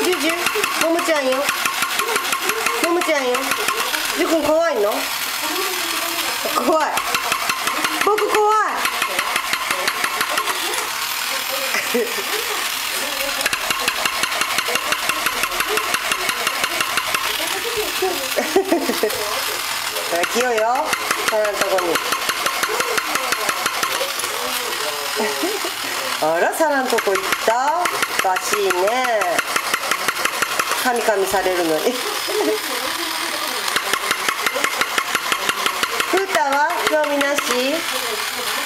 ジュジュ、ももちゃんよ。ももちゃんよ。ジュくん怖いの？怖い。僕怖い。来ようよ、サラのとこに。あら、サラのとこ行った。おかしいね。カミカミされるのに。フータは興味なし？